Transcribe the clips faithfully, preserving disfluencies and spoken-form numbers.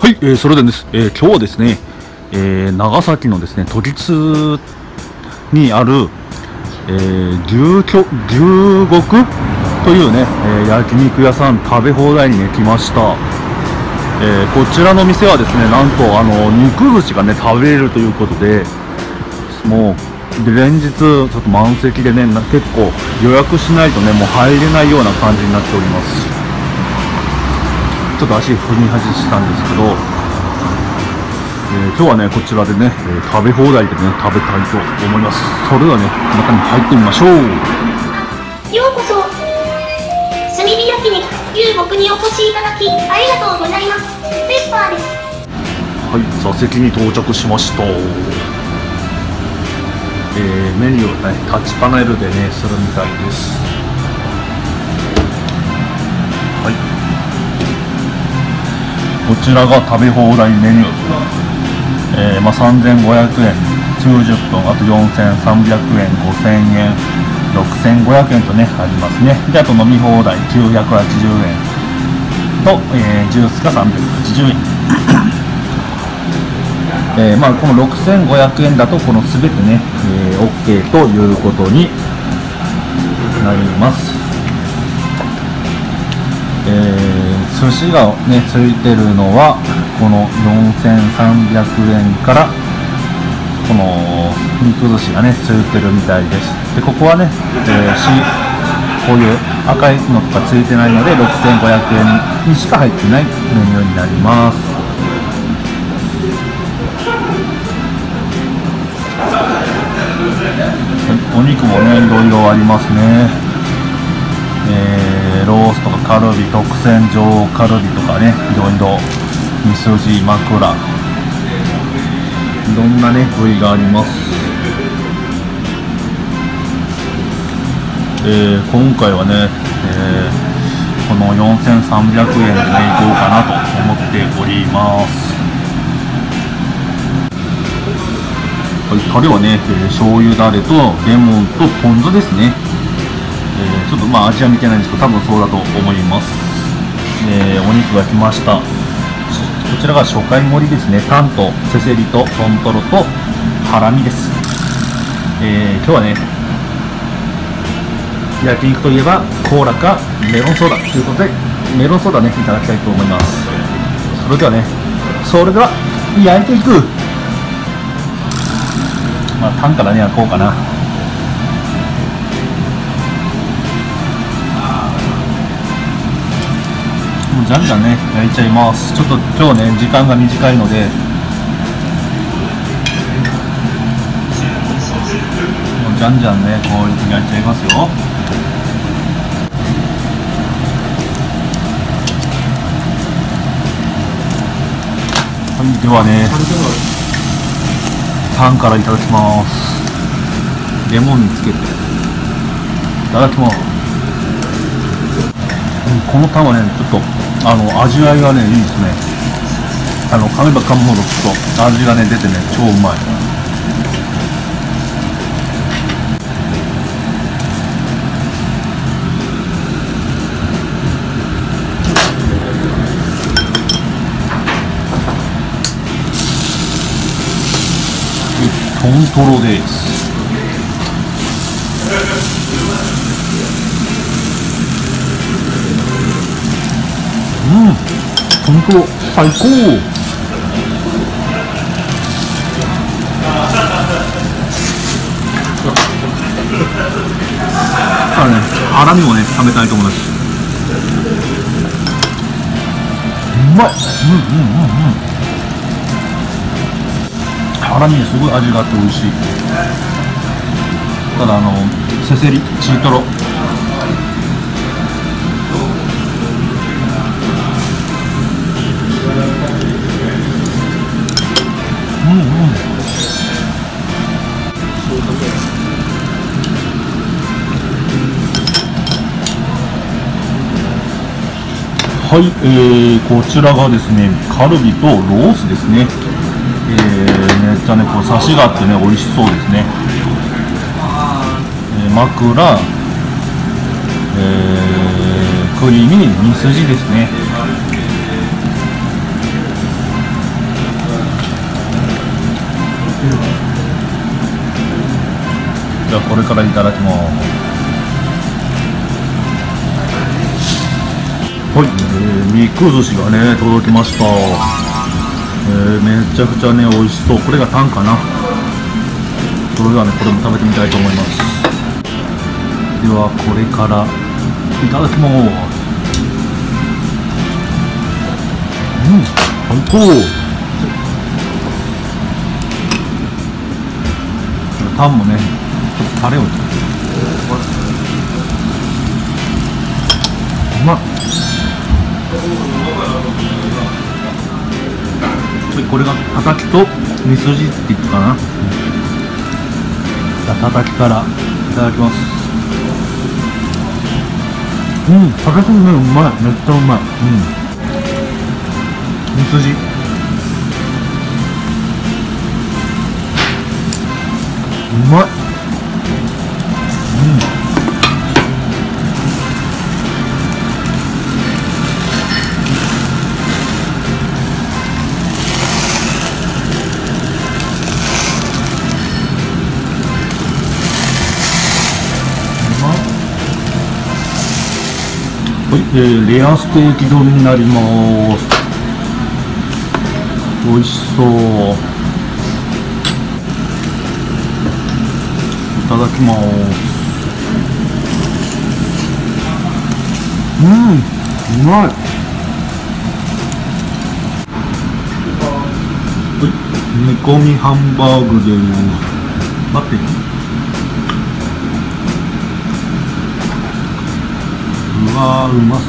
はい、えー、それでです、えー、今日はですね、えー、長崎のですね都立にある、えー、牛居牛極というね、えー、焼肉屋さん食べ放題にね来ました。えー、こちらの店はですね、なんとあの肉寿司がね食べれるということで、もうで連日ちょっと満席でね、結構予約しないとねもう入れないような感じになっております。ちょっと足踏み外したんですけど、えー、今日はねこちらでね、えー、食べ放題でね食べたいと思います。それではね中に入ってみましょう。 ようこそ炭火焼肉牛極にお越しいただきありがとうございます。ペッパーです。 はい、座席に到着しました。えー、メニューをねタッチパネルでねするみたいです。はい、こちらが食べ放題メニュー、えーまあ、さんぜんごひゃくえん、きゅうじゅっぷん、あとよんせんさんびゃくえん、ごせんえん、ろくせんごひゃくえんとねありますね。であと飲み放題きゅうひゃくはちじゅうえんと、えー、ジュースがさんびゃくはちじゅうえんえーまあ、このろくせんごひゃくえんだとこの全てね、えー、OK ということになります。えー、寿司がねついてるのはこのよんせんさんびゃくえんからこの肉寿司がねついてるみたいです。でここはね、えー、しこういう赤いのとかついてないのでろくせんごひゃくえんにしか入ってないメニューになります。お肉もねいろいろありますね。えー、ロースとかカルビ、特選上カルビとかねいろいろ、ミスジ、枕、いろんなね部位があります。えー、今回はね、えー、このよんせんさんびゃくえんでねいこうかなと思っております。はい、タレはね、えー、醤油だれとレモンとポン酢ですね。えー、ちょっとまあ味は見てないんですけど多分そうだと思います。えー、お肉が来ました。こちらが初回盛りですね。タンとせせりとトントロとハラミです。えー、今日はね焼肉といえばコーラかメロンソーダということでメロンソーダねいただきたいと思います。それではねそれでは焼いていく。まあタンからね焼こうかな。もうじゃんじゃんね焼いちゃいます。ちょっと今日ね時間が短いのでもうじゃんじゃんねこういうふうに焼いちゃいますよ。はい、ではねタンからいただきます。レモンにつけていただきます。このタンはねちょっとあの味わいがねいいですね。あの噛めば噛むほどちょっと味がね出てね超うまい。トントロです。うん、トントロ最高。さあね、ハラミもね食べたいと思います。うまい。うんうんうんうん。ハラミにすごい味があって美味しい。ただあのせせり中トロうんうんはい、えー、こちらがですねカルビとロースですね。えー、めっちゃねこうサシがあってね美味しそうですね。えー、枕、えー、クリーミーミスジですね。 じゃあこれからいただきます。はい、えー、肉寿司がね届きました。えー、めちゃくちゃね美味しそう。これがタンかな。それではねこれも食べてみたいと思います。ではこれからいただきます。うん、最高。タンもねちょっとタレをつけてうまっ。これがたたきとみすじって言ったかな。じゃあたたきからいただきます。うん、たたきもねうまい。めっちゃうまい。うん、みすじうまい。うん、はい、えー、レアステーキ丼になります。美味しそう。いただきます。うん、うまい。はい、煮込みハンバーグです。待って。うわー、うまそう。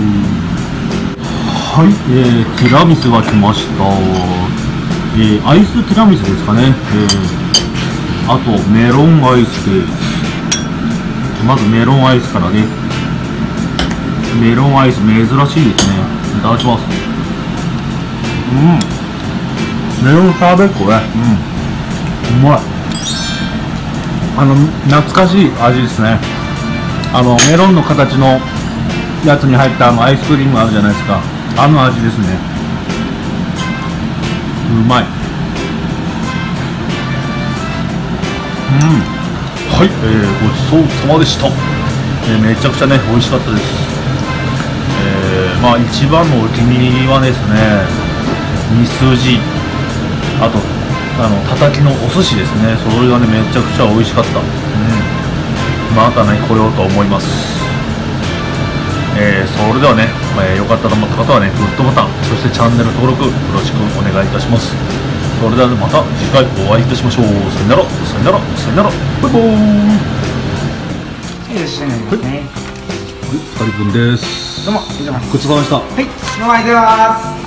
はい、えー、ティラミスが来ました。えー、アイスティラミスですかね。えー、あとメロンアイスです。まずメロンアイスからね。メロンアイス珍しいですね。いただきます。うん、メロンシャーベットね。うん、うまい。あの懐かしい味ですね。あのメロンの形のやつに入ったあのアイスクリームあるじゃないですか。あの味ですね。うまい。うん、はい、えー、ごちそうさまでした。えー、めちゃくちゃね美味しかったです。えー、まあ一番のお気に入りはですね、みすじ、あとあのたたきのお寿司ですね。それがねめちゃくちゃ美味しかった。うん、またね来ようと思います。えー、それではね、えー、よかったと思った方はねグッドボタン、そしてチャンネル登録よろしくお願いいたします。それではまた次回お会いいたしましょう。さよならさよならさよなら、バイバーイ。 いらっしゃいますね。 はい、ふたりぶんです。 どうも、お邪魔します。 ごちそうさまでした。 はい、どうもありがとうございます。